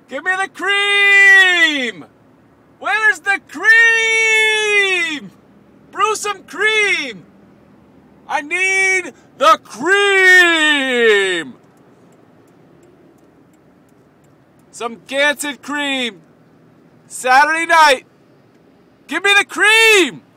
Give me the cream! Where's the cream? Brew some cream! I need the cream! Some Gansett cream. Saturday night. Give me the cream!